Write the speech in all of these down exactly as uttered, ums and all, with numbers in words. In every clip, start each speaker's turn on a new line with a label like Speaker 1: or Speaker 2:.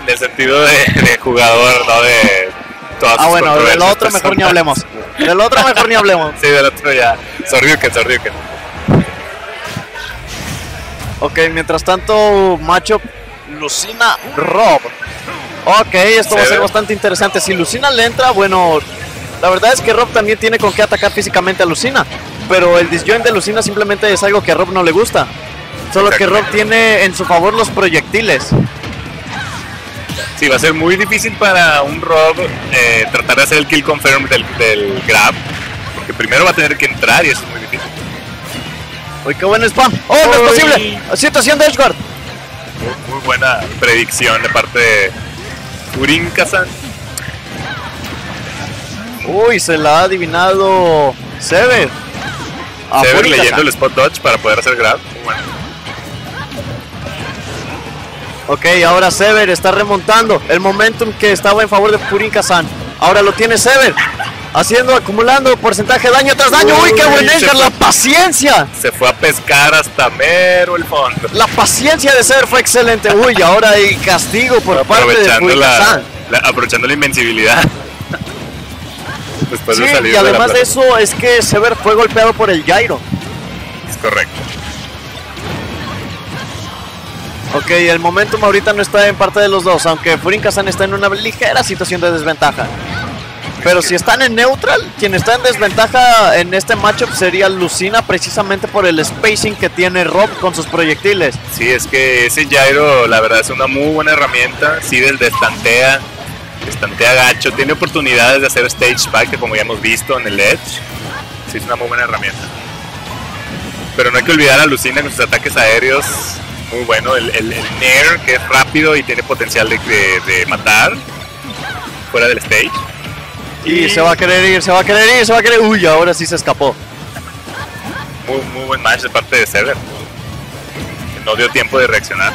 Speaker 1: En el sentido de, de jugador, no de todas
Speaker 2: Ah, bueno, del otro mejor ni hablemos. Del otro mejor ni hablemos.
Speaker 1: Sí, del otro ya. Sorryuken, Sorryuken.
Speaker 2: Ok, mientras tanto, matchup Lucina Rob. Ok, esto va a ser bastante interesante. Si Lucina le entra, bueno, la verdad es que Rob también tiene con qué atacar físicamente a Lucina. Pero el disjoint de Lucina simplemente es algo que a Rob no le gusta. Solo que Rob tiene en su favor los proyectiles.
Speaker 1: Sí, va a ser muy difícil para un Rob eh, tratar de hacer el kill confirm del, del grab. Porque primero va a tener que entrar y eso es muy difícil.
Speaker 2: Uy, qué buen spam. ¡Oh, no es posible! Situación de Edgeguard.
Speaker 1: Muy, muy buena predicción de parte de Furinka-san.
Speaker 2: Uy, se la ha adivinado Sever.
Speaker 1: Sever leyendo el spot dodge para poder hacer grab. Muy bueno.
Speaker 2: Ok, ahora Sever está remontando el momentum que estaba en favor de Furinka-san. Ahora lo tiene Sever, haciendo, acumulando porcentaje de daño tras daño. ¡Uy, qué buen Edgar! ¡La paciencia!
Speaker 1: Se fue a pescar hasta mero el fondo.
Speaker 2: La paciencia de Sever fue excelente. Uy, ahora hay castigo por parte de Furinka-san.
Speaker 1: Aprovechando la invencibilidad. Después
Speaker 2: sí,
Speaker 1: de salir
Speaker 2: y además
Speaker 1: de,
Speaker 2: de eso es que Sever fue golpeado por el gyro.
Speaker 1: Es correcto.
Speaker 2: Ok, el momentum ahorita no está en parte de los dos, aunque Furinka-san está en una ligera situación de desventaja. Pero si están en neutral, quien está en desventaja en este matchup sería Lucina, precisamente por el spacing que tiene Rob con sus proyectiles.
Speaker 1: Sí, es que ese gyro la verdad es una muy buena herramienta. Sí, desde estantea, estantea gacho, tiene oportunidades de hacer stage back, como ya hemos visto en el edge. Sí, es una muy buena herramienta. Pero no hay que olvidar a Lucina con sus ataques aéreos. Muy bueno, el, el, el Nair, que es rápido y tiene potencial de, de, de matar fuera del stage.
Speaker 2: Y, y se va a querer ir, se va a querer ir, se va a querer... Uy, ahora sí se escapó.
Speaker 1: Muy, muy buen match de parte de Sever. No dio tiempo de reaccionar.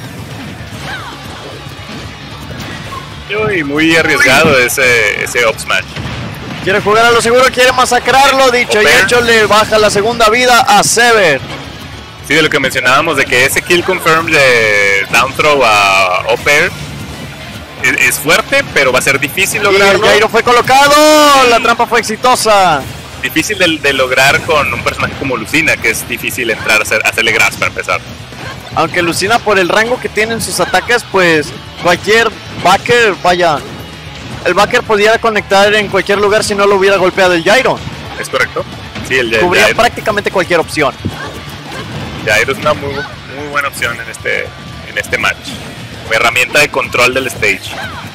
Speaker 1: Y muy arriesgado ese, ese up smash.
Speaker 2: Quiere jugar a lo seguro, quiere masacrarlo, dicho y hecho, le baja la segunda vida a Sever.
Speaker 1: Sí, de lo que mencionábamos, de que ese kill confirm de down throw a up air es, es fuerte, pero va a ser difícil lograrlo.
Speaker 2: Y el gyro fue colocado, la trampa fue exitosa.
Speaker 1: Difícil de, de lograr con un personaje como Lucina, que es difícil entrar a hacer, hacerle grabs para empezar.
Speaker 2: Aunque Lucina, por el rango que tiene en sus ataques, pues cualquier backer, vaya, el backer pudiera conectar en cualquier lugar si no lo hubiera golpeado el gyro.
Speaker 1: Es correcto. Sí, el, el
Speaker 2: cubría
Speaker 1: gyro.
Speaker 2: prácticamente cualquier opción.
Speaker 1: Gyro es una muy, muy buena opción en este, en este match. Como herramienta de control del stage.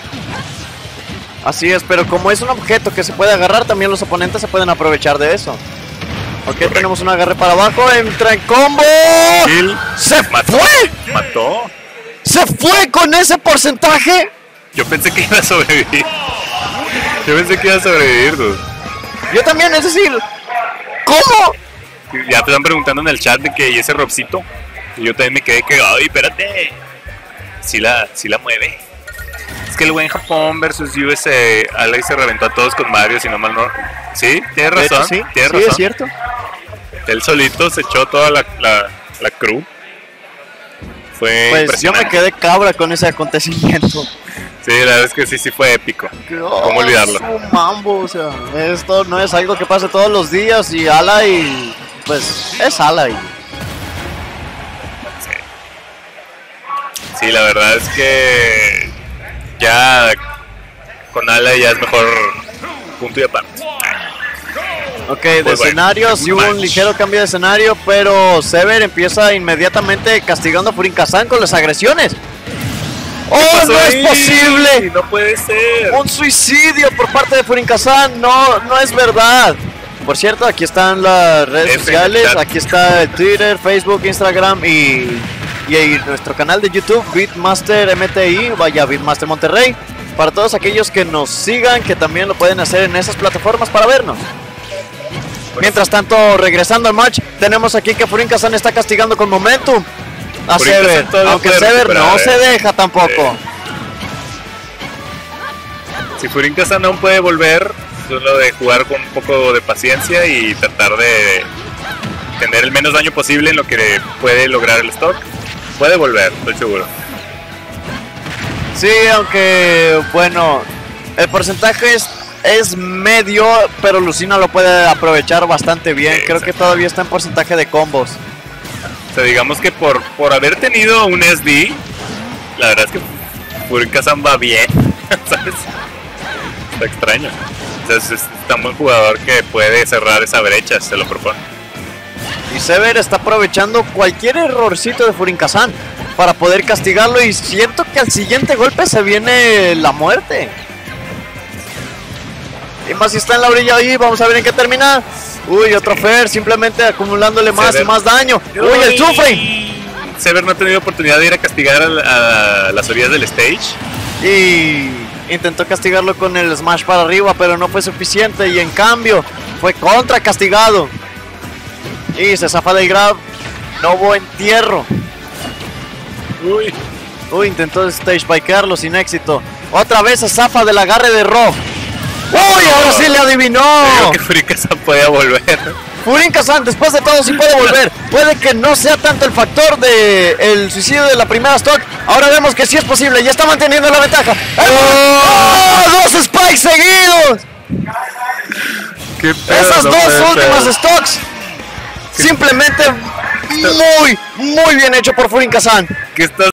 Speaker 2: Así es, pero como es un objeto que se puede agarrar, también los oponentes se pueden aprovechar de eso. Ok, correcto. Tenemos un agarre para abajo, entra en combo.
Speaker 1: Kill.
Speaker 2: ¡Se
Speaker 1: mató,
Speaker 2: fue!
Speaker 1: ¿Mató?
Speaker 2: ¡Se fue con ese porcentaje!
Speaker 1: Yo pensé que iba a sobrevivir. Yo pensé que iba a sobrevivir, dude.
Speaker 2: Yo también, es decir, ¿cómo?
Speaker 1: Ya te están preguntando en el chat de que, ¿y ese Robcito? Y yo también me quedé que, ay, espérate. Sí la, sí la mueve. Es que el buen Japón versus U S A, Alex se reventó a todos con Mario, si no mal no. Sí, tienes razón.
Speaker 2: Hecho, sí,
Speaker 1: tienes
Speaker 2: sí,
Speaker 1: razón.
Speaker 2: Es cierto.
Speaker 1: Él solito se echó toda la, la, la crew. Fue
Speaker 2: pues
Speaker 1: impresionante.
Speaker 2: Yo me quedé cabra con ese acontecimiento.
Speaker 1: Sí, la verdad es que sí, sí fue épico.
Speaker 2: Oh,
Speaker 1: ¿Cómo olvidarlo?
Speaker 2: Su mambo, o sea, esto no es algo que pase todos los días y ala y pues es ala y...
Speaker 1: Sí. Sí, la verdad es que ya con ala ya es mejor punto y aparte.
Speaker 2: Ok, de pues escenario, sí hubo un ligero cambio de escenario, pero Sever empieza inmediatamente castigando a Furinka-san con las agresiones. ¡Oh, no ahí? Es posible!
Speaker 1: No puede ser.
Speaker 2: Un suicidio por parte de Furinka-san, no, no es verdad. Por cierto, aquí están las redes F sociales, aquí está el Twitter, Facebook, Instagram y, y nuestro canal de YouTube, Beatmaster M T I, vaya Beatmaster Monterrey. Para todos aquellos que nos sigan, que también lo pueden hacer en esas plataformas para vernos. Mientras tanto, regresando al match, tenemos aquí que Furinka-san está castigando con momentum a Sever, aunque Sever no se deja tampoco.
Speaker 1: Si Furinka-san aún puede volver, solo de jugar con un poco de paciencia y tratar de tener el menos daño posible en lo que puede lograr el stock, puede volver, estoy seguro.
Speaker 2: Sí, aunque bueno, el porcentaje es, es medio, pero Lucina lo puede aprovechar bastante bien. Sí, creo que todavía está en porcentaje de combos.
Speaker 1: O sea, digamos que por, por haber tenido un S D, la verdad es que Furin Kazan va bien, ¿sabes? Está extraño. O sea, es, es tan buen jugador que puede cerrar esa brecha, se lo propone.
Speaker 2: Y Sever está aprovechando cualquier errorcito de Furin Kazan para poder castigarlo, y siento que al siguiente golpe se viene la muerte. Y más si está en la orilla ahí, vamos a ver en qué termina. Uy, otro Fer, simplemente acumulándole más Sever. y más daño. Uy, el sufre.
Speaker 1: Sever no ha tenido oportunidad de ir a castigar a, a las orillas del stage.
Speaker 2: Y intentó castigarlo con el smash para arriba, pero no fue suficiente, y en cambio fue contra castigado. Y se zafa del grab. No hubo entierro.
Speaker 1: Uy.
Speaker 2: Uy, intentó stage bikearlo sin éxito. Otra vez se zafa del agarre de Rob. ¡Uy! Ahora sí le adivinó.
Speaker 1: Creo que Furin Kazan puede volver.
Speaker 2: Furin Kazan, después de todo, sí puede volver. Puede que no sea tanto el factor de el suicidio de la primera stock. Ahora vemos que sí es posible. Ya está manteniendo la ventaja. ¡Oh! ¡Oh! ¡Dos spikes seguidos!
Speaker 1: ¿Qué pedo?
Speaker 2: Esas
Speaker 1: no
Speaker 2: dos últimas stocks. Simplemente muy, muy bien hecho por Furin Kazan.
Speaker 1: ¿Qué estás